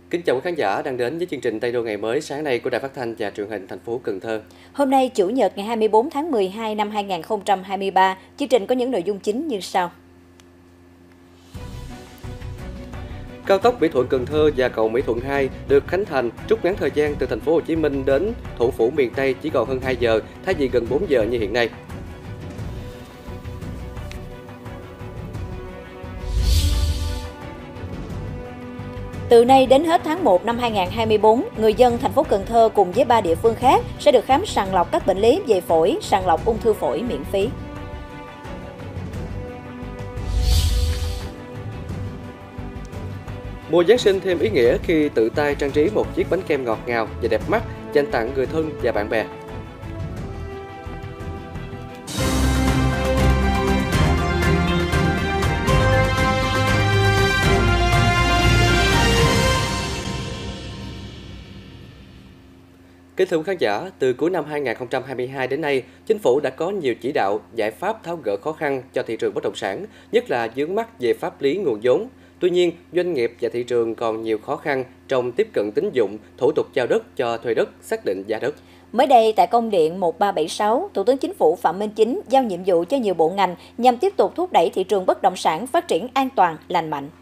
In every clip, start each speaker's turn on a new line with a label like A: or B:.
A: Kính chào quý khán giả đang đến với chương trình Tây Đô ngày mới sáng nay của Đài Phát thanh và Truyền hình thành phố Cần Thơ.
B: Hôm nay Chủ nhật ngày 24 tháng 12 năm 2023, chương trình có những nội dung chính như sau.
A: Cao tốc Mỹ Thuận Cần Thơ và cầu Mỹ Thuận 2 được khánh thành, rút ngắn thời gian từ thành phố Hồ Chí Minh đến thủ phủ miền Tây chỉ còn hơn 2 giờ thay vì gần 4 giờ như hiện nay.
B: Từ nay đến hết tháng 1 năm 2024, người dân thành phố Cần Thơ cùng với 3 địa phương khác sẽ được khám sàng lọc các bệnh lý về phổi, sàng lọc ung thư phổi miễn phí.
A: Mùa Giáng sinh thêm ý nghĩa khi tự tay trang trí một chiếc bánh kem ngọt ngào và đẹp mắt dành tặng người thân và bạn bè. Kính thưa quý khán giả, từ cuối năm 2022 đến nay, Chính phủ đã có nhiều chỉ đạo, giải pháp tháo gỡ khó khăn cho thị trường bất động sản, nhất là vướng mắc về pháp lý nguồn vốn. Tuy nhiên, doanh nghiệp và thị trường còn nhiều khó khăn trong tiếp cận tín dụng, thủ tục giao đất cho thuê đất, xác định giá đất.
B: Mới đây, tại công điện 1376, Thủ tướng Chính phủ Phạm Minh Chính giao nhiệm vụ cho nhiều bộ ngành nhằm tiếp tục thúc đẩy thị trường bất động sản phát triển an toàn, lành mạnh.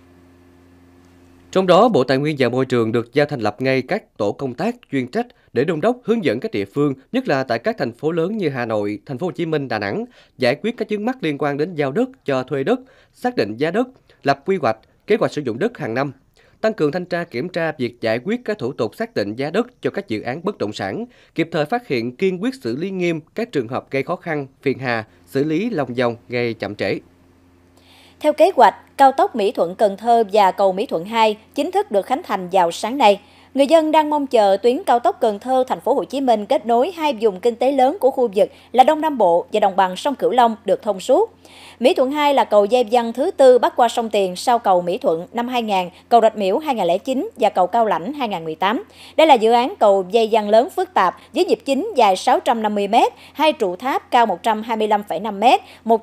A: Trong đó, Bộ Tài nguyên và Môi trường được giao thành lập ngay các tổ công tác chuyên trách để đôn đốc hướng dẫn các địa phương, nhất là tại các thành phố lớn như Hà Nội, Thành phố Hồ Chí Minh, Đà Nẵng, giải quyết các vướng mắc liên quan đến giao đất cho thuê đất, xác định giá đất, lập quy hoạch, kế hoạch sử dụng đất hàng năm, tăng cường thanh tra kiểm tra việc giải quyết các thủ tục xác định giá đất cho các dự án bất động sản, kịp thời phát hiện kiên quyết xử lý nghiêm các trường hợp gây khó khăn, phiền hà, xử lý lòng vòng gây chậm trễ.
B: Theo kế hoạch, cao tốc Mỹ Thuận Cần Thơ và cầu Mỹ Thuận 2 chính thức được khánh thành vào sáng nay. Người dân đang mong chờ tuyến cao tốc Cần Thơ Thành phố Hồ Chí Minh kết nối hai vùng kinh tế lớn của khu vực là Đông Nam Bộ và đồng bằng sông Cửu Long được thông suốt. Mỹ Thuận 2 là cầu dây văng thứ tư bắc qua sông Tiền sau cầu Mỹ Thuận năm 2000, cầu Rạch Miễu 2009 và cầu Cao Lãnh 2018. Đây là dự án cầu dây văng lớn phức tạp với nhịp chính dài 650 m, hai trụ tháp cao 125,5 m,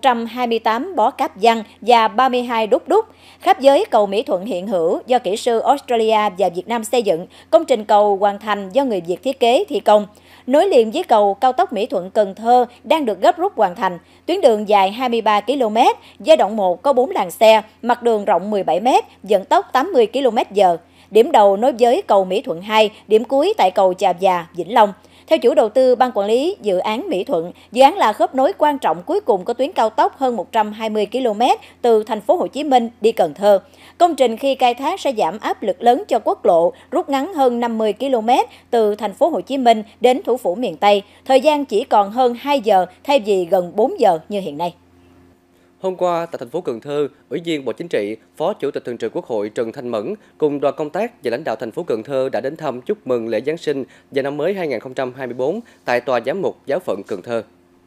B: 128 bó cáp văng và 32 đúc đúc. Khác với cầu Mỹ Thuận hiện hữu do kỹ sư Australia và Việt Nam xây dựng, công trình cầu hoàn thành do người Việt thiết kế thi công. Nối liền với cầu cao tốc Mỹ Thuận Cần Thơ đang được gấp rút hoàn thành. Tuyến đường dài 23 km, giai đoạn 1 có 4 làn xe, mặt đường rộng 17 m, vận tốc 80 km/h. Điểm đầu nối với cầu Mỹ Thuận 2, điểm cuối tại cầu Chà Và, Vĩnh Long. Theo chủ đầu tư Ban Quản lý Dự án Mỹ Thuận, dự án là khớp nối quan trọng cuối cùng của tuyến cao tốc hơn 120 km từ thành phố Hồ Chí Minh đi Cần Thơ. Công trình khi khai thác sẽ giảm áp lực lớn cho quốc lộ, rút ngắn hơn 50 km từ thành phố Hồ Chí Minh đến thủ phủ miền Tây. Thời gian chỉ còn hơn 2 giờ thay vì gần 4 giờ như hiện nay.
A: Hôm qua, tại thành phố Cần Thơ, Ủy viên Bộ Chính trị, Phó Chủ tịch Thường trực Quốc hội Trần Thanh Mẫn cùng đoàn công tác và lãnh đạo thành phố Cần Thơ đã đến thăm chúc mừng lễ Giáng sinh và năm mới 2024 tại Tòa Giám mục Giáo phận Cần Thơ.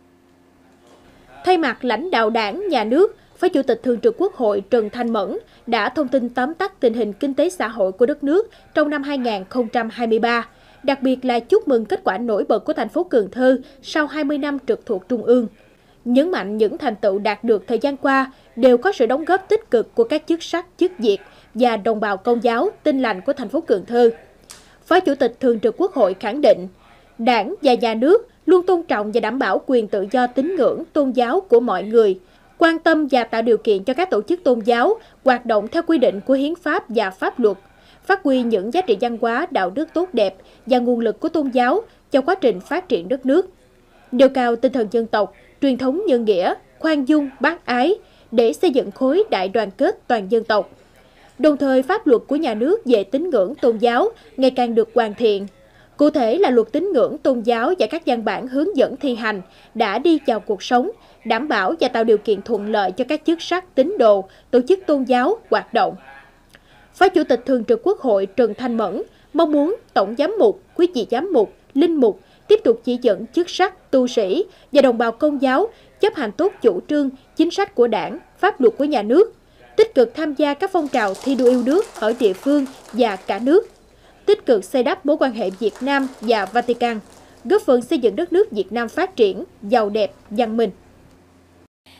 C: Thay mặt lãnh đạo Đảng, Nhà nước, Phó Chủ tịch Thường trực Quốc hội Trần Thanh Mẫn đã thông tin tóm tắt tình hình kinh tế xã hội của đất nước trong năm 2023, đặc biệt là chúc mừng kết quả nổi bật của thành phố Cần Thơ sau 20 năm trực thuộc Trung ương. Nhấn mạnh những thành tựu đạt được thời gian qua đều có sự đóng góp tích cực của các chức sắc, chức việc và đồng bào Công giáo Tin lành của thành phố Cần Thơ. Phó Chủ tịch Thường trực Quốc hội khẳng định, Đảng và Nhà nước luôn tôn trọng và đảm bảo quyền tự do tín ngưỡng, tôn giáo của mọi người, quan tâm và tạo điều kiện cho các tổ chức tôn giáo hoạt động theo quy định của hiến pháp và pháp luật, phát huy những giá trị văn hóa, đạo đức tốt đẹp và nguồn lực của tôn giáo cho quá trình phát triển đất nước. Nêu cao tinh thần dân tộc, truyền thống nhân nghĩa, khoan dung, bác ái để xây dựng khối đại đoàn kết toàn dân tộc. Đồng thời, pháp luật của nhà nước về tín ngưỡng tôn giáo ngày càng được hoàn thiện. Cụ thể là luật tín ngưỡng tôn giáo và các văn bản hướng dẫn thi hành đã đi vào cuộc sống, đảm bảo và tạo điều kiện thuận lợi cho các chức sắc, tín đồ, tổ chức tôn giáo hoạt động. Phó Chủ tịch Thường trực Quốc hội Trần Thanh Mẫn mong muốn Tổng Giám mục, quý vị Giám mục, Linh mục tiếp tục chỉ dẫn chức sắc, tu sĩ và đồng bào Công giáo chấp hành tốt chủ trương, chính sách của Đảng, pháp luật của nhà nước, tích cực tham gia các phong trào thi đua yêu nước ở địa phương và cả nước, tích cực xây đắp mối quan hệ Việt Nam và Vatican, góp phần xây dựng đất nước Việt Nam phát triển, giàu đẹp, văn minh.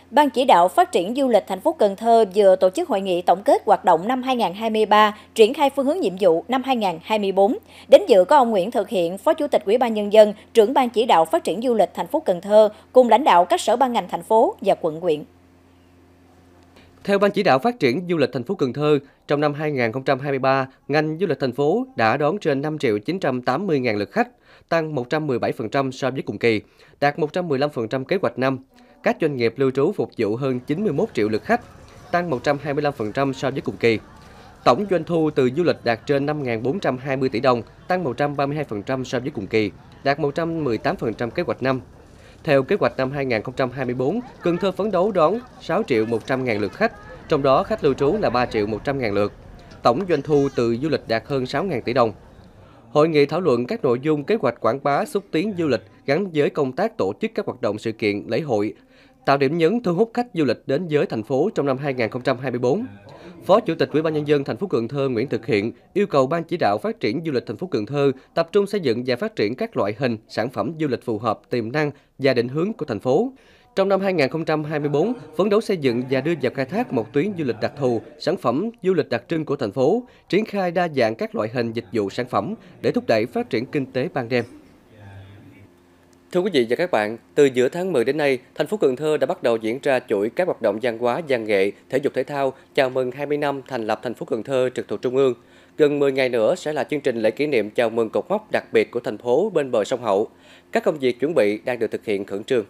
B: Ban chỉ đạo phát triển du lịch thành phố Cần Thơ vừa tổ chức hội nghị tổng kết hoạt động năm 2023, triển khai phương hướng nhiệm vụ năm 2024. Đến dự có ông Nguyễn Thực Hiện, Phó Chủ tịch Ủy ban Nhân dân, trưởng Ban chỉ đạo phát triển du lịch thành phố Cần Thơ, cùng lãnh đạo các sở ban ngành thành phố và quận huyện.
A: Theo Ban chỉ đạo phát triển du lịch thành phố Cần Thơ, trong năm 2023, ngành du lịch thành phố đã đón trên 5.980.000 lượt khách, tăng 117% so với cùng kỳ, đạt 115% kế hoạch năm. Các doanh nghiệp lưu trú phục vụ hơn 91 triệu lượt khách, tăng 125% so với cùng kỳ. Tổng doanh thu từ du lịch đạt trên 5.420 tỷ đồng, tăng 132% so với cùng kỳ, đạt 118% kế hoạch năm. Theo kế hoạch năm 2024, Cần Thơ phấn đấu đón 6 triệu 100.000 lượt khách, trong đó khách lưu trú là 3 triệu 100.000 lượt. Tổng doanh thu từ du lịch đạt hơn 6.000 tỷ đồng. Hội nghị thảo luận các nội dung kế hoạch quảng bá xúc tiến du lịch gắn với công tác tổ chức các hoạt động sự kiện, lễ hội, tạo điểm nhấn thu hút khách du lịch đến với thành phố trong năm 2024. Phó Chủ tịch Ủy ban Nhân dân thành phố Cần Thơ Nguyễn Thực Hiện yêu cầu Ban chỉ đạo phát triển du lịch thành phố Cần Thơ tập trung xây dựng và phát triển các loại hình, sản phẩm du lịch phù hợp tiềm năng và định hướng của thành phố. Trong năm 2024, phấn đấu xây dựng và đưa vào khai thác một tuyến du lịch đặc thù, sản phẩm du lịch đặc trưng của thành phố, triển khai đa dạng các loại hình dịch vụ sản phẩm để thúc đẩy phát triển kinh tế ban đêm. Thưa quý vị và các bạn, từ giữa tháng 10 đến nay, thành phố Cần Thơ đã bắt đầu diễn ra chuỗi các hoạt động văn hóa, văn nghệ, thể dục thể thao chào mừng 20 năm thành lập thành phố Cần Thơ trực thuộc Trung ương. Gần 10 ngày nữa sẽ là chương trình lễ kỷ niệm chào mừng cột mốc đặc biệt của thành phố bên bờ sông Hậu. Các công việc chuẩn bị đang được thực hiện khẩn trương.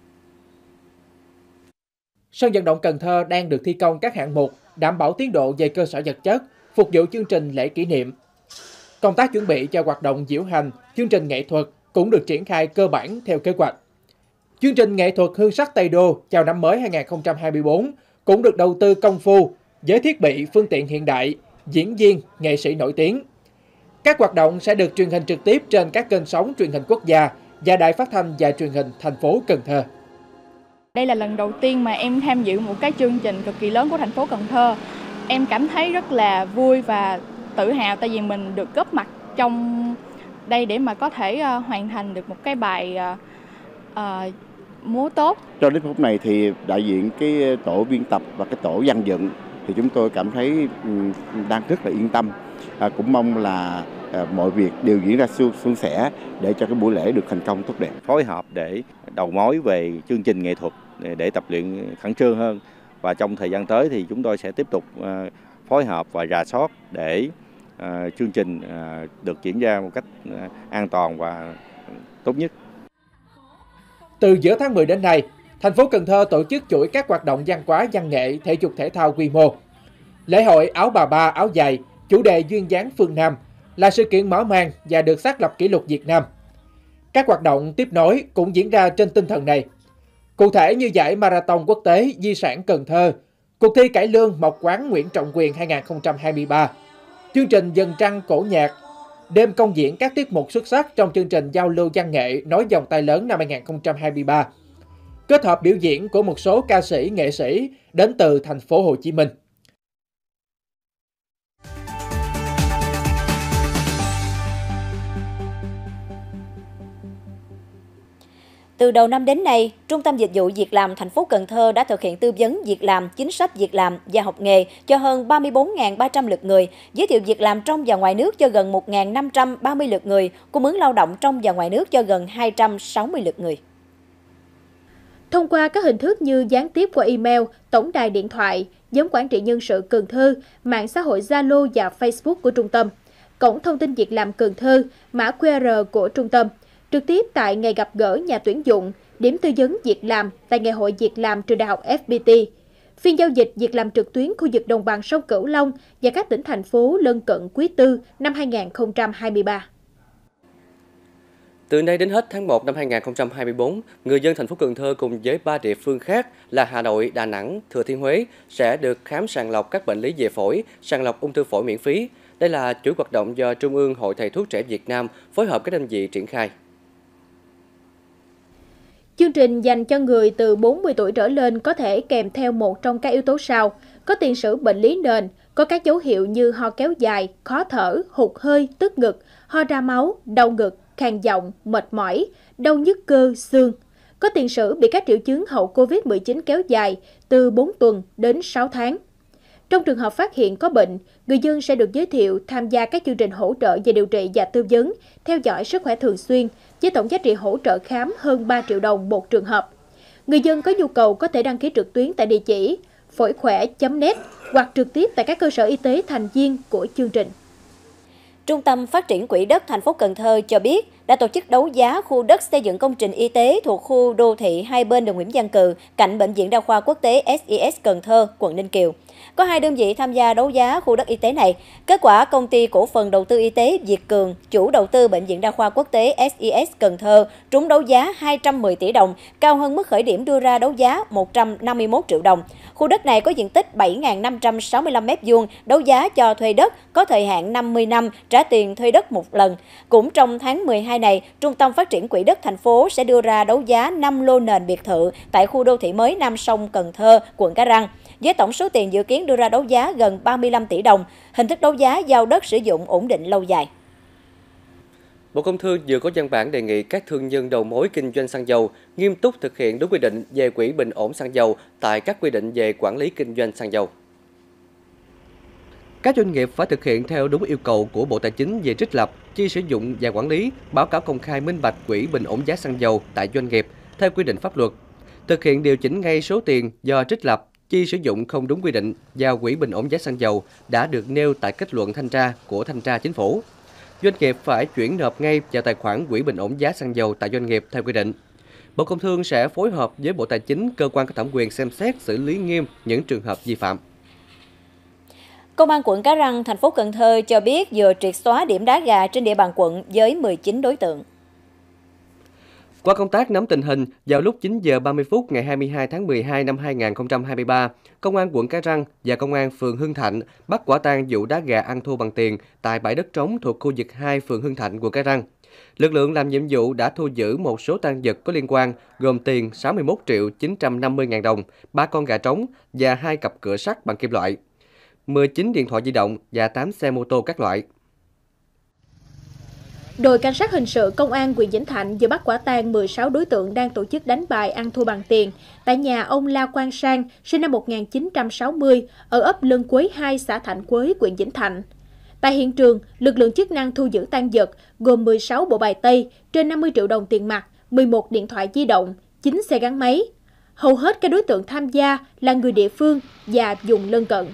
D: Sân vận động Cần Thơ đang được thi công các hạng mục đảm bảo tiến độ về cơ sở vật chất, phục vụ chương trình lễ kỷ niệm. Công tác chuẩn bị cho hoạt động diễu hành, chương trình nghệ thuật cũng được triển khai cơ bản theo kế hoạch. Chương trình nghệ thuật Hương sắc Tây Đô chào năm mới 2024 cũng được đầu tư công phu với thiết bị, phương tiện hiện đại, diễn viên, nghệ sĩ nổi tiếng. Các hoạt động sẽ được truyền hình trực tiếp trên các kênh sóng truyền hình quốc gia và đài phát thanh và truyền hình thành phố Cần Thơ.
E: Đây là lần đầu tiên mà em tham dự một cái chương trình cực kỳ lớn của thành phố Cần Thơ. Em cảm thấy rất là vui và tự hào tại vì mình được góp mặt trong đây để mà có thể hoàn thành được một cái bài múa tốt.
F: Cho đến phút này thì đại diện cái tổ biên tập và cái tổ dàn dựng thì chúng tôi cảm thấy đang rất là yên tâm. Cũng mong là mọi việc đều diễn ra suôn sẻ để cho cái buổi lễ được thành công tốt đẹp.
G: Phối hợp để đầu mối về chương trình nghệ thuật để tập luyện khẩn trương hơn, và trong thời gian tới thì chúng tôi sẽ tiếp tục phối hợp và rà soát để chương trình được diễn ra một cách an toàn và tốt nhất.
D: Từ giữa tháng 10 đến nay, thành phố Cần Thơ tổ chức chuỗi các hoạt động văn hóa, văn nghệ, thể dục thể thao quy mô. Lễ hội áo bà ba, áo dài, chủ đề duyên dáng phương Nam là sự kiện mở màn và được xác lập kỷ lục Việt Nam. Các hoạt động tiếp nối cũng diễn ra trên tinh thần này. Cụ thể như giải Marathon Quốc tế Di sản Cần Thơ, cuộc thi cải lương Mộc Quán Nguyễn Trọng Quyền 2023, chương trình Dần Trăng cổ nhạc, đêm công diễn các tiết mục xuất sắc trong chương trình giao lưu văn nghệ Nối vòng tay lớn năm 2023, kết hợp biểu diễn của một số ca sĩ, nghệ sĩ đến từ thành phố Hồ Chí Minh.
B: Từ đầu năm đến nay, Trung tâm Dịch vụ Việc làm thành phố Cần Thơ đã thực hiện tư vấn việc làm, chính sách việc làm và học nghề cho hơn 34.300 lượt người, giới thiệu việc làm trong và ngoài nước cho gần 1.530 lượt người, cung ứng lao động trong và ngoài nước cho gần 260 lượt người.
C: Thông qua các hình thức như gián tiếp qua email, tổng đài điện thoại, nhóm quản trị nhân sự Cần Thơ, mạng xã hội Zalo và Facebook của trung tâm, cổng thông tin việc làm Cần Thơ, mã QR của trung tâm, trực tiếp tại ngày gặp gỡ nhà tuyển dụng, điểm tư vấn việc làm tại Ngày hội Việc làm trường Đại học FPT, phiên giao dịch việc làm trực tuyến khu vực đồng bằng sông Cửu Long và các tỉnh thành phố lân cận quý tư năm 2023.
A: Từ nay đến hết tháng 1 năm 2024, người dân thành phố Cần Thơ cùng với 3 địa phương khác là Hà Nội, Đà Nẵng, Thừa Thiên Huế sẽ được khám sàng lọc các bệnh lý về phổi, sàng lọc ung thư phổi miễn phí. Đây là chuỗi hoạt động do Trung ương Hội Thầy thuốc trẻ Việt Nam phối hợp các đơn vị triển khai.
C: Chương trình dành cho người từ 40 tuổi trở lên có thể kèm theo một trong các yếu tố sau: có tiền sử bệnh lý nền, có các dấu hiệu như ho kéo dài, khó thở, hụt hơi, tức ngực, ho ra máu, đau ngực, khàn giọng, mệt mỏi, đau nhức cơ, xương, có tiền sử bị các triệu chứng hậu COVID-19 kéo dài từ 4 tuần đến 6 tháng. Trong trường hợp phát hiện có bệnh, người dân sẽ được giới thiệu tham gia các chương trình hỗ trợ về điều trị và tư vấn, theo dõi sức khỏe thường xuyên, với tổng giá trị hỗ trợ khám hơn 3 triệu đồng một trường hợp. Người dân có nhu cầu có thể đăng ký trực tuyến tại địa chỉ phổi-khỏe.net hoặc trực tiếp tại các cơ sở y tế thành viên của chương trình.
B: Trung tâm Phát triển Quỹ đất thành phố Cần Thơ cho biết đã tổ chức đấu giá khu đất xây dựng công trình y tế thuộc khu đô thị hai bên đường Nguyễn Văn Cừ, cạnh Bệnh viện Đa khoa Quốc tế SIS Cần Thơ, quận Ninh Kiều. Có 2 đơn vị tham gia đấu giá khu đất y tế này. Kết quả, Công ty Cổ phần Đầu tư Y tế Việt Cường, chủ đầu tư Bệnh viện Đa khoa Quốc tế SIS Cần Thơ, trúng đấu giá 210 tỷ đồng, cao hơn mức khởi điểm đưa ra đấu giá 151 triệu đồng. Khu đất này có diện tích 7.565 m2, đấu giá cho thuê đất, có thời hạn 50 năm, trả tiền thuê đất một lần. Cũng trong tháng 12 này, Trung tâm Phát triển Quỹ đất thành phố sẽ đưa ra đấu giá 5 lô nền biệt thự tại khu đô thị mới Nam Sông, Cần Thơ, quận Cái Răng, với tổng số tiền dự kiến đưa ra đấu giá gần 35 tỷ đồng. Hình thức đấu giá giao đất sử dụng ổn định lâu dài.
A: Bộ Công Thương vừa có văn bản đề nghị các thương nhân đầu mối kinh doanh xăng dầu nghiêm túc thực hiện đúng quy định về quỹ bình ổn xăng dầu tại các quy định về quản lý kinh doanh xăng dầu. Các doanh nghiệp phải thực hiện theo đúng yêu cầu của Bộ Tài chính về trích lập, chi sử dụng và quản lý, báo cáo công khai minh bạch quỹ bình ổn giá xăng dầu tại doanh nghiệp theo quy định pháp luật, thực hiện điều chỉnh ngay số tiền do trích lập, chi sử dụng không đúng quy định vào quỹ bình ổn giá xăng dầu đã được nêu tại kết luận thanh tra của Thanh tra Chính phủ. Doanh nghiệp phải chuyển nộp ngay vào tài khoản quỹ bình ổn giá xăng dầu tại doanh nghiệp theo quy định. Bộ Công Thương sẽ phối hợp với Bộ Tài chính, cơ quan có thẩm quyền xem xét xử lý nghiêm những trường hợp vi phạm.
B: Công an quận Cái Răng, thành phố Cần Thơ cho biết vừa triệt xóa điểm đá gà trên địa bàn quận với 19 đối tượng.
A: Qua công tác nắm tình hình, vào lúc 9 giờ 30 phút ngày 22 tháng 12 năm 2023, Công an quận Cái Răng và Công an phường Hưng Thạnh bắt quả tang vụ đá gà ăn thua bằng tiền tại bãi đất trống thuộc khu vực 2 phường Hưng Thạnh, quận Cái Răng. Lực lượng làm nhiệm vụ đã thu giữ một số tang vật có liên quan gồm tiền 61 triệu 950 ngàn đồng, 3 con gà trống và 2 cặp cửa sắt bằng kim loại, 19 điện thoại di động và 8 xe mô tô các loại.
C: Đội Cảnh sát Hình sự Công an huyện Vĩnh Thạnh vừa bắt quả tang 16 đối tượng đang tổ chức đánh bài ăn thua bằng tiền tại nhà ông La Quang Sang, sinh năm 1960, ở ấp Lân Quế 2, xã Thạnh Quế, huyện Vĩnh Thạnh. Tại hiện trường, lực lượng chức năng thu giữ tang vật gồm 16 bộ bài tây, trên 50 triệu đồng tiền mặt, 11 điện thoại di động, 9 xe gắn máy. Hầu hết các đối tượng tham gia là người địa phương và vùng lân cận.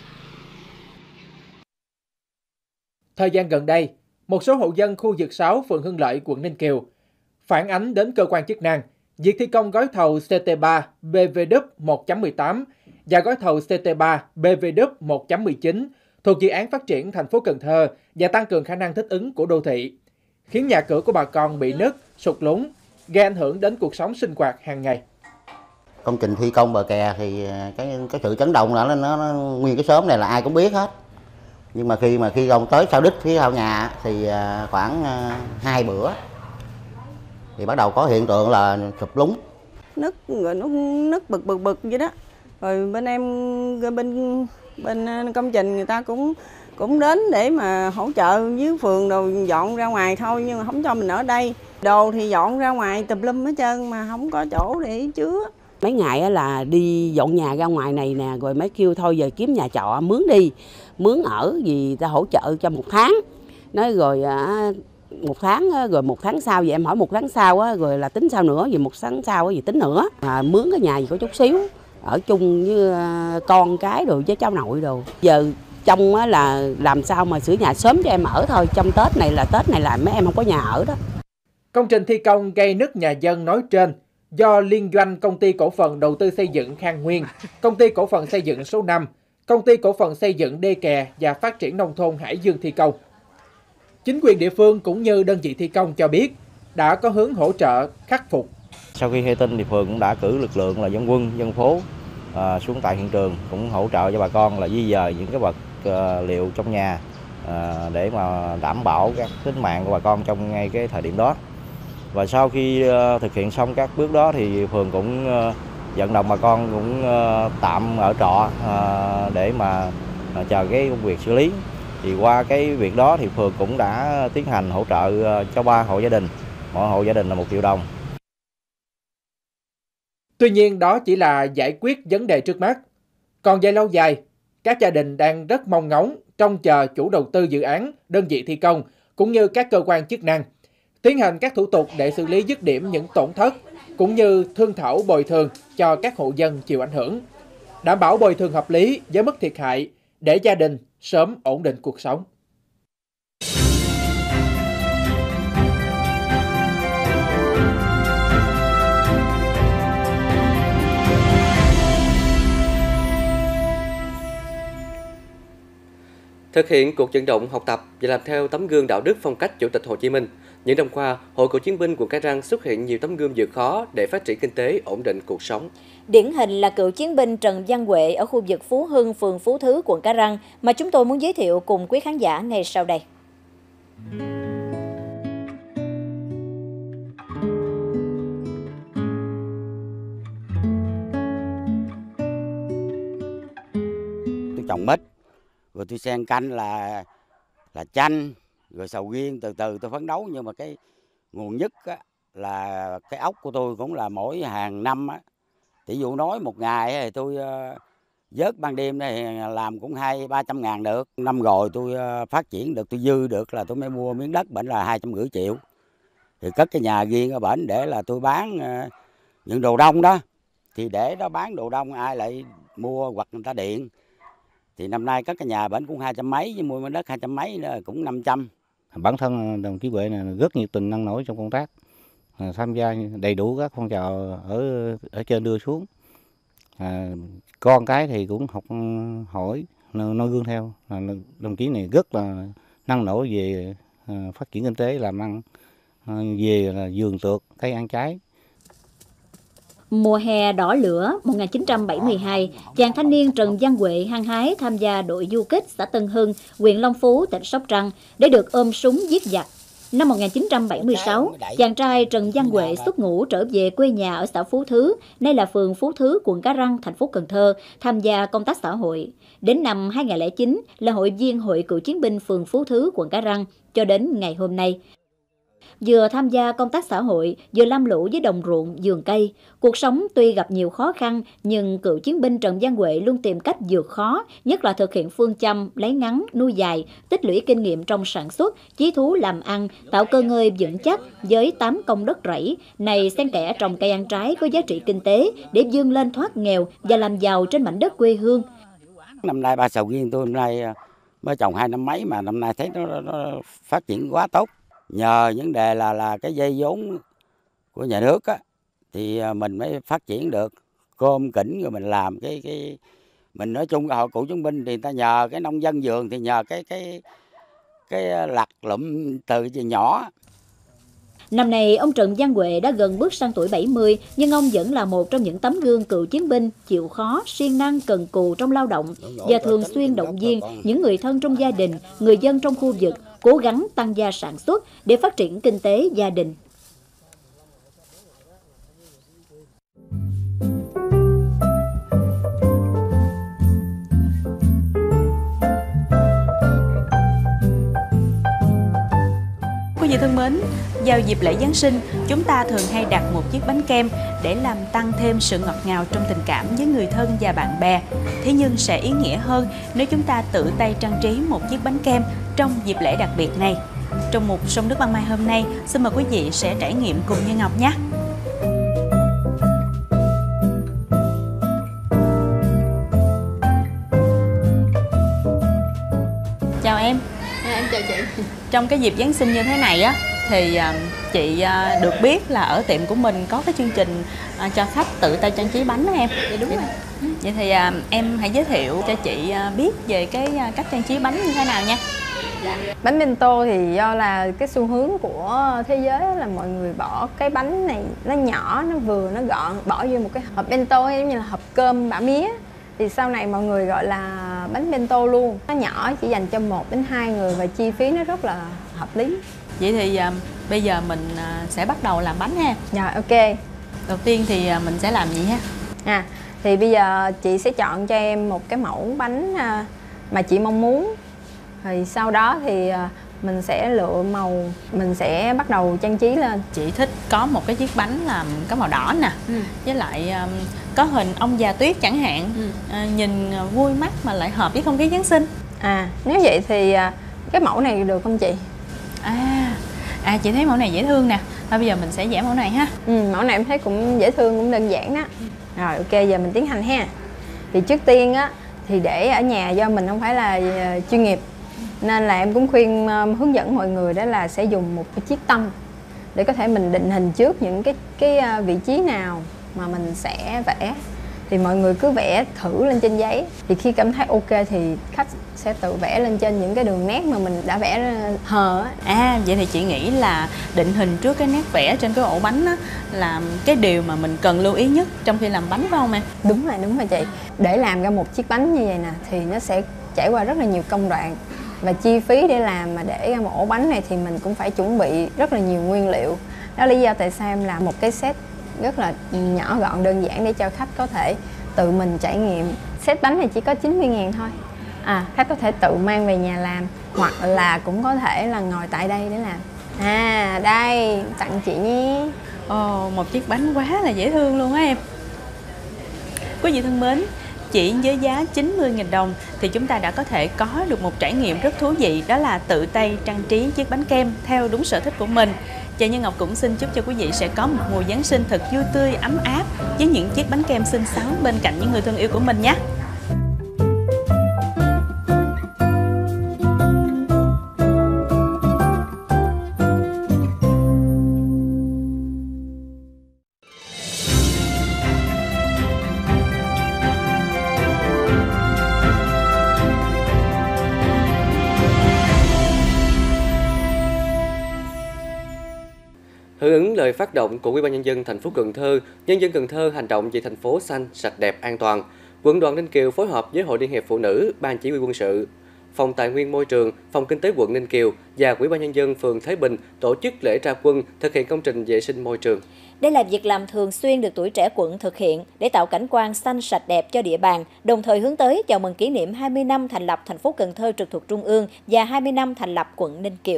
D: Thời gian gần đây, một số hộ dân khu vực 6 phường Hưng Lợi, quận Ninh Kiều phản ánh đến cơ quan chức năng việc thi công gói thầu CT3 BVD 1.18 và gói thầu CT3 BVD 1.19 thuộc dự án phát triển thành phố Cần Thơ và tăng cường khả năng thích ứng của đô thị, khiến nhà cửa của bà con bị nứt, sụt lún, gây ảnh hưởng đến cuộc sống sinh hoạt hàng ngày.
H: Công trình thi công bờ kè thì cái sự chấn động là nó nguyên cái xóm này là ai cũng biết hết. Nhưng mà khi ông tới sau đích phía sau nhà thì khoảng 2 bữa thì bắt đầu có hiện tượng là sụp lún.
I: Nứt rồi nó nứt bực vậy đó. Rồi bên em bên công trình người ta cũng đến để mà hỗ trợ với phường đồ dọn ra ngoài thôi, nhưng mà không cho mình ở đây. Đồ thì dọn ra ngoài tùm lum hết trơn mà không có chỗ để chứa.
J: Mấy ngày là đi dọn nhà ra ngoài này nè, rồi mấy kêu thôi giờ kiếm nhà trọ mướn đi, mướn ở gì ta hỗ trợ cho 1 tháng. Nói rồi 1 tháng rồi 1 tháng sau, vậy em hỏi 1 tháng sau rồi là tính sao nữa, vì 1 tháng sau gì tính nữa. Mướn cái nhà gì có chút xíu, ở chung với con cái rồi với cháu nội đồ. Giờ trong là làm sao mà sửa nhà sớm cho em ở thôi, trong Tết này là mấy em không có nhà ở đó.
D: Công trình thi công gây nứt nhà dân nói trên do liên doanh Công ty Cổ phần Đầu tư Xây dựng Khang Nguyên, Công ty Cổ phần Xây dựng số 5, Công ty Cổ phần Xây dựng Đê Kè và Phát triển Nông thôn Hải Dương thi công. Chính quyền địa phương cũng như đơn vị thi công cho biết đã có hướng hỗ trợ khắc phục.
G: Sau khi hay tin thì phường cũng đã cử lực lượng là dân quân, dân phố xuống tại hiện trường, cũng hỗ trợ cho bà con là di dời những cái vật liệu trong nhà để mà đảm bảo các tính mạng của bà con trong ngay cái thời điểm đó. Và sau khi thực hiện xong các bước đó thì phường cũng vận động bà con cũng tạm ở trọ để mà chờ cái công việc xử lý. Thì qua cái việc đó thì phường cũng đã tiến hành hỗ trợ cho 3 hộ gia đình, mỗi hộ gia đình là 1 triệu đồng.
D: Tuy nhiên đó chỉ là giải quyết vấn đề trước mắt. Còn về lâu dài, các gia đình đang rất mong ngóng trông chờ chủ đầu tư dự án, đơn vị thi công cũng như các cơ quan chức năng tiến hành các thủ tục để xử lý dứt điểm những tổn thất cũng như thương thảo bồi thường cho các hộ dân chịu ảnh hưởng, đảm bảo bồi thường hợp lý với mức thiệt hại để gia đình sớm ổn định cuộc sống.
A: Thực hiện cuộc vận động học tập và làm theo tấm gương đạo đức phong cách Chủ tịch Hồ Chí Minh, những năm qua, Hội Cựu chiến binh quận Cái Răng xuất hiện nhiều tấm gương vượt khó để phát triển kinh tế, ổn định cuộc sống.
B: Điển hình là cựu chiến binh Trần Văn Huệ ở khu vực Phú Hưng, phường Phú Thứ, quận Cái Răng mà chúng tôi muốn giới thiệu cùng quý khán giả ngay sau đây.
K: Tôi trồng mít, rồi tôi xen canh là chanh, rồi sầu riêng, từ từ tôi phấn đấu. Nhưng mà cái nguồn nhất á, là cái ốc của tôi cũng là mỗi hàng năm á, tỷ dụ nói một ngày thì tôi vớt ban đêm này làm cũng 200-300 ngàn được. Năm rồi tôi phát triển được, tôi dư được là tôi mới mua miếng đất bển là 250 triệu. Thì cất cái nhà riêng ở bển để là tôi bán những đồ đông đó. Thì để đó bán đồ đông ai lại mua hoặc người ta điện. Thì năm nay các cái nhà bển cũng 200 mấy, với mua miếng đất 200 mấy nữa cũng 500.
L: Bản thân đồng chí Huệ này rất nhiệt tình năng nổ trong công tác, tham gia đầy đủ các phong trào ở trên đưa xuống. Con cái thì cũng học hỏi, noi gương theo. Đồng chí này rất là năng nổ về phát triển kinh tế, làm ăn, về là vườn tược, cây ăn trái.
B: Mùa hè đỏ lửa 1972, chàng thanh niên Trần Văn Huệ hăng hái tham gia đội du kích xã Tân Hưng, huyện Long Phú, tỉnh Sóc Trăng để được ôm súng giết giặc. Năm 1976, chàng trai Trần Văn Huệ xuất ngũ trở về quê nhà ở xã Phú Thứ, nay là phường Phú Thứ, quận Cái Răng, thành phố Cần Thơ, tham gia công tác xã hội. Đến năm 2009 là hội viên Hội Cựu chiến binh phường Phú Thứ, quận Cái Răng, cho đến ngày hôm nay. Vừa tham gia công tác xã hội, vừa lam lũ với đồng ruộng, vườn cây. Cuộc sống tuy gặp nhiều khó khăn, nhưng cựu chiến binh Trần Văn Huệ luôn tìm cách vượt khó, nhất là thực hiện phương châm lấy ngắn, nuôi dài, tích lũy kinh nghiệm trong sản xuất, chí thú làm ăn, tạo cơ ngơi vững chắc với 8 công đất rẫy, này xen kẽ trồng cây ăn trái có giá trị kinh tế để vươn lên thoát nghèo và làm giàu trên mảnh đất quê hương.
K: Năm nay ba sầu riêng tôi năm nay mới trồng 2 năm mấy mà năm nay thấy nó phát triển quá tốt. Nhờ vấn đề là cái dây vốn của nhà nước á, thì mình mới phát triển được cơm kỉnh, rồi mình làm cái mình nói chung hội cựu chiến binh thì người ta nhờ cái nông dân vườn, thì nhờ cái lặt lụm từ nhỏ.
B: Năm nay, ông Trần Văn Huệ đã gần bước sang tuổi 70, nhưng ông vẫn là một trong những tấm gương cựu chiến binh chịu khó, siêng năng, cần cù trong lao động và thường xuyên động viên những người thân trong gia đình, người dân trong khu vực cố gắng tăng gia sản xuất để phát triển kinh tế gia đình.
M: Quý vị thân mến, vào dịp lễ Giáng sinh, chúng ta thường hay đặt một chiếc bánh kem để làm tăng thêm sự ngọt ngào trong tình cảm với người thân và bạn bè. Thế nhưng sẽ ý nghĩa hơn nếu chúng ta tự tay trang trí một chiếc bánh kem trong dịp lễ đặc biệt này. Trong mục Sông Nước Ban Mai hôm nay, xin mời quý vị sẽ trải nghiệm cùng Như Ngọc nhé. Chào em.
N: Em chào chị.
M: Trong cái dịp Giáng sinh như thế này á, thì chị được biết là ở tiệm của mình có cái chương trình cho khách tự tay trang trí bánh đó em.
N: Dạ đúng rồi.
M: Vậy thì em hãy giới thiệu cho chị biết về cái cách trang trí bánh như thế nào nha.
N: Bánh bento thì do là cái xu hướng của thế giới là mọi người bỏ cái bánh này nó nhỏ, nó vừa, nó gọn, bỏ vô một cái hộp bento giống như là hộp cơm bả mía. Thì sau này mọi người gọi là bánh bento luôn. Nó nhỏ, chỉ dành cho 1 đến 2 người và chi phí nó rất là hợp lý.
M: Vậy thì bây giờ mình sẽ bắt đầu làm bánh ha.
N: Dạ, ok.
M: Đầu tiên thì mình sẽ làm gì ha?
N: Thì bây giờ chị sẽ chọn cho em một cái mẫu bánh mà chị mong muốn. Thì sau đó thì mình sẽ lựa màu, mình sẽ bắt đầu trang trí lên.
M: Chị thích có một cái chiếc bánh là có màu đỏ nè, với lại có hình ông già tuyết chẳng hạn, nhìn vui mắt mà lại hợp với không khí Giáng sinh.
N: Nếu vậy thì cái mẫu này được không chị?
M: Chị thấy mẫu này dễ thương nè. Thôi bây giờ mình sẽ vẽ mẫu này ha.
N: Mẫu này em thấy cũng dễ thương, cũng đơn giản đó. Rồi ok, giờ mình tiến hành ha. Thì trước tiên á, thì để ở nhà do mình không phải là chuyên nghiệp, nên là em cũng khuyên hướng dẫn mọi người đó là sẽ dùng một cái chiếc tâm để có thể mình định hình trước những cái vị trí nào mà mình sẽ vẽ. Thì mọi người cứ vẽ thử lên trên giấy, thì khi cảm thấy ok thì khách sẽ tự vẽ lên trên những cái đường nét mà mình đã vẽ hờ á.
M: Vậy thì chị nghĩ là định hình trước cái nét vẽ trên cái ổ bánh á là cái điều mà mình cần lưu ý nhất trong khi làm bánh, phải không em?
N: Đúng rồi chị. Để làm ra một chiếc bánh như vậy nè thì nó sẽ trải qua rất là nhiều công đoạn, và chi phí để làm mà để ra một ổ bánh này thì mình cũng phải chuẩn bị rất là nhiều nguyên liệu. Đó là lý do tại sao em làm một cái set rất là nhỏ gọn đơn giản để cho khách có thể tự mình trải nghiệm. Set bánh này chỉ có 90.000 thôi. Khách có thể tự mang về nhà làm, hoặc là cũng có thể là ngồi tại đây để làm. Đây, tặng chị nhé.
M: Một chiếc bánh quá là dễ thương luôn á em. Quý vị thân mến, chỉ với giá 90.000 đồng thì chúng ta đã có thể có được một trải nghiệm rất thú vị, đó là tự tay trang trí chiếc bánh kem theo đúng sở thích của mình. Chợ Nhân Ngọc cũng xin chúc cho quý vị sẽ có một mùa Giáng sinh thật vui tươi, ấm áp với những chiếc bánh kem xinh xắn bên cạnh những người thân yêu của mình nhé.
A: Hưởng ứng lời phát động của Ủy ban Nhân dân thành phố Cần Thơ, nhân dân Cần Thơ hành động vì thành phố xanh, sạch đẹp, an toàn, Quận đoàn Ninh Kiều phối hợp với Hội Liên hiệp Phụ nữ, Ban Chỉ huy Quân sự, Phòng Tài nguyên Môi trường, Phòng Kinh tế quận Ninh Kiều và Ủy ban Nhân dân phường Thới Bình tổ chức lễ ra quân thực hiện công trình vệ sinh môi trường.
B: Đây là việc làm thường xuyên được tuổi trẻ quận thực hiện để tạo cảnh quan xanh sạch đẹp cho địa bàn, đồng thời hướng tới chào mừng kỷ niệm 20 năm thành lập thành phố Cần Thơ trực thuộc Trung ương và 20 năm thành lập quận Ninh Kiều.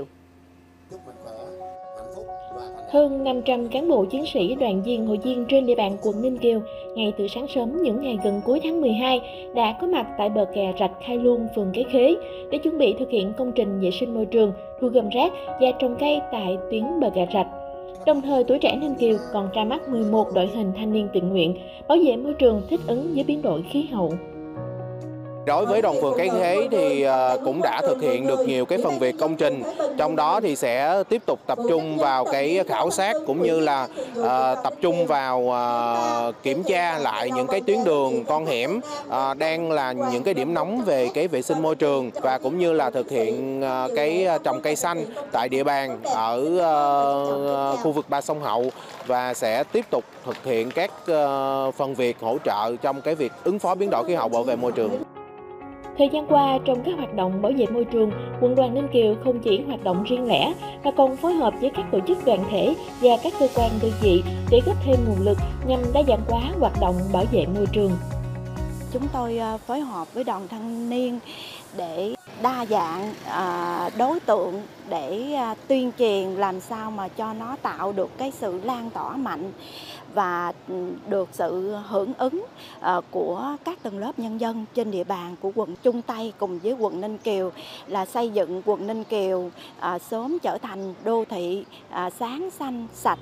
C: Hơn 500 cán bộ chiến sĩ đoàn viên hội viên trên địa bàn quận Ninh Kiều ngay từ sáng sớm những ngày gần cuối tháng 12 đã có mặt tại bờ kè rạch Khai Luông, phường Cái Khế để chuẩn bị thực hiện công trình vệ sinh môi trường, thu gom rác và trồng cây tại tuyến bờ kè rạch. Đồng thời, tuổi trẻ Ninh Kiều còn ra mắt 11 đội hình thanh niên tình nguyện bảo vệ môi trường thích ứng với biến đổi khí hậu.
O: Đối với đoàn phường Cái Khế thì cũng đã thực hiện được nhiều cái phần việc công trình, trong đó thì sẽ tiếp tục tập trung vào cái khảo sát cũng như là tập trung vào kiểm tra lại những cái tuyến đường con hẻm đang là những cái điểm nóng về cái vệ sinh môi trường, và cũng như là thực hiện cái trồng cây xanh tại địa bàn ở khu vực Ba Sông Hậu, và sẽ tiếp tục thực hiện các phần việc hỗ trợ trong cái việc ứng phó biến đổi khí hậu, bảo vệ môi trường.
C: Thời gian qua, trong các hoạt động bảo vệ môi trường, Quận đoàn Ninh Kiều không chỉ hoạt động riêng lẻ mà còn phối hợp với các tổ chức đoàn thể và các cơ quan đơn vị để góp thêm nguồn lực nhằm đa dạng hóa hoạt động bảo vệ môi trường.
P: Chúng tôi phối hợp với đoàn thanh niên để đa dạng đối tượng để tuyên truyền làm sao mà cho nó tạo được cái sự lan tỏa mạnh và được sự hưởng ứng của các tầng lớp nhân dân trên địa bàn của quận, chung tay cùng với quận Ninh Kiều là xây dựng quận Ninh Kiều sớm trở thành đô thị sáng xanh sạch.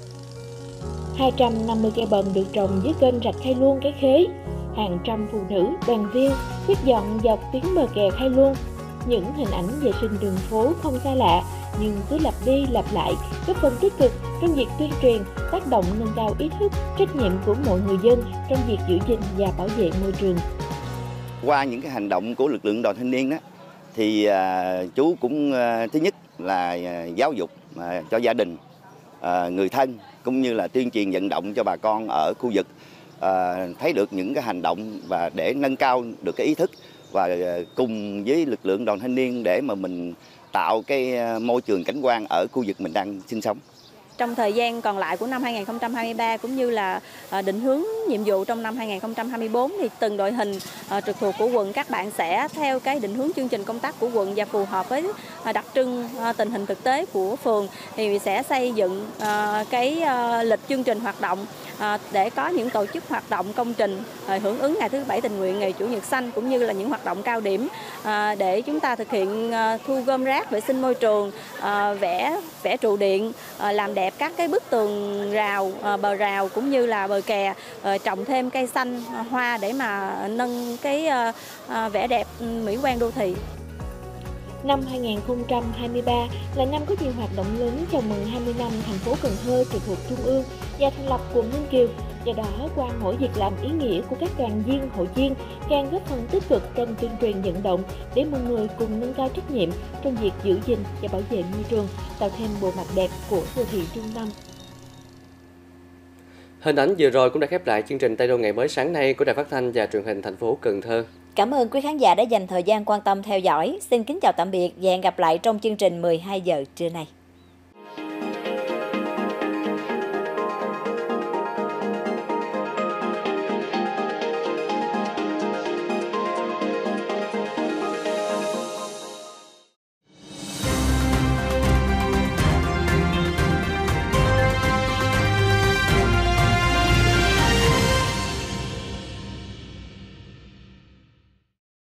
C: 250 cây bần được trồng dưới kênh rạch Khai Luông Cái Khế. Hàng trăm phụ nữ, đoàn viên quét dọn dọc tuyến bờ kè Khai Luông. Những hình ảnh vệ sinh đường phố không xa lạ, nhưng cứ lặp đi lặp lại, góp phần tích cực trong việc tuyên truyền, tác động nâng cao ý thức, trách nhiệm của mọi người dân trong việc giữ gìn và bảo vệ môi trường.
Q: Qua những cái hành động của lực lượng đoàn thanh niên đó, thì chú cũng thứ nhất là giáo dục cho gia đình, người thân, cũng như là tuyên truyền vận động cho bà con ở khu vực thấy được những cái hành động và để nâng cao được cái ý thức, và cùng với lực lượng đoàn thanh niên để mà mình tạo cái môi trường cảnh quan ở khu vực mình đang sinh sống.
R: Trong thời gian còn lại của năm 2023 cũng như là định hướng nhiệm vụ trong năm 2024 thì từng đội hình trực thuộc của quận các bạn sẽ theo cái định hướng chương trình công tác của quận và phù hợp với đặc trưng tình hình thực tế của phường thì sẽ xây dựng cái lịch chương trình hoạt động để có những tổ chức hoạt động công trình hưởng ứng ngày thứ Bảy tình nguyện, ngày Chủ nhật xanh cũng như là những hoạt động cao điểm để chúng ta thực hiện thu gom rác, vệ sinh môi trường, vẽ trụ điện, làm đẹp các cái bức tường rào, bờ rào cũng như là bờ kè, trồng thêm cây xanh, hoa để mà nâng cái vẻ đẹp mỹ quan đô thị.
C: Năm 2023 là năm có nhiều hoạt động lớn chào mừng 20 năm thành phố Cần Thơ trực thuộc Trung ương và thành lập quận Ninh Kiều. Do đó, qua mỗi việc làm ý nghĩa của các đoàn viên, hội viên càng góp phần tích cực trong tuyên truyền vận động để mọi người cùng nâng cao trách nhiệm trong việc giữ gìn và bảo vệ môi trường, tạo thêm bộ mặt đẹp của đô thị trung tâm.
A: Hình ảnh vừa rồi cũng đã khép lại chương trình Tây Đô ngày mới sáng nay của Đài Phát thanh và Truyền hình thành phố Cần Thơ.
B: Cảm ơn quý khán giả đã dành thời gian quan tâm theo dõi. Xin kính chào tạm biệt và hẹn gặp lại trong chương trình 12 giờ trưa nay.